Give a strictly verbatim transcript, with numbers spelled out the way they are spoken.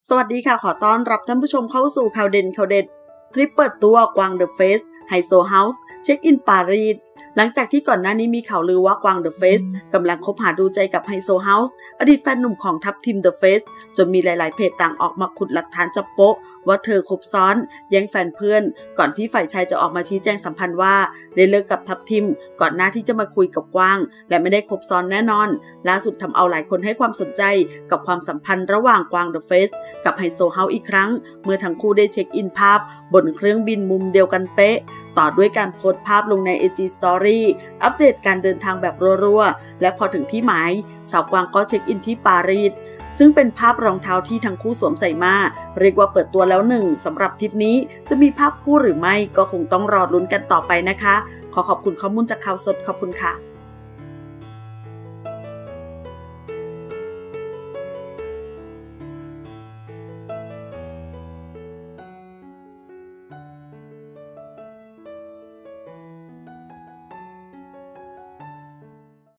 สวัสดีค่ะขอต้อนรับท่านผู้ชมเข้าสู่ข่าวเด่นข่าวเด็ดทริปเปิดตัวกวางเดอะเฟสไฮโซเฮาส์เช็คอินปารีสหลังจากที่ก่อนหน้านี้มีข่าวลือว่ากวางเดอะเฟสกำลังคบหาดูใจกับไฮโซเฮาส์อดีตแฟนหนุ่มของทัพทีมเดอะเฟสจนมีหลายๆเพจต่างออกมาขุดหลักฐานจับโป๊ะว่าเธอคบซ้อนแย่งแฟนเพื่อนก่อนที่ฝ่ายชายจะออกมาชี้แจงสัมพันธ์ว่าได้เลิกกับทัพทีมก่อนหน้าที่จะมาคุยกับกวางและไม่ได้คบซ้อนแน่นอนล่าสุดทำเอาหลายคนให้ความสนใจกับความสัมพันธ์ระหว่างกวางเดอะเฟสกับไฮโซเฮาส์อีกครั้งเมื่อทั้งคู่ได้เช็คอินภาพบนเครื่องบินมุมเดียวกันเป๊ะต่อด้วยการโพสต์ภาพลงใน ไอ จี Story อัปเดตการเดินทางแบบรัวๆและพอถึงที่หมายสาวกวางก็เช็คอินที่ปารีสซึ่งเป็นภาพรองเท้าที่ทั้งคู่สวมใส่มาเรียกว่าเปิดตัวแล้วหนึ่งสำหรับทริปนี้จะมีภาพคู่หรือไม่ก็คงต้องรอลุ้นกันต่อไปนะคะขอขอบคุณข้อมูลจากข่าวสดขอบคุณค่ะ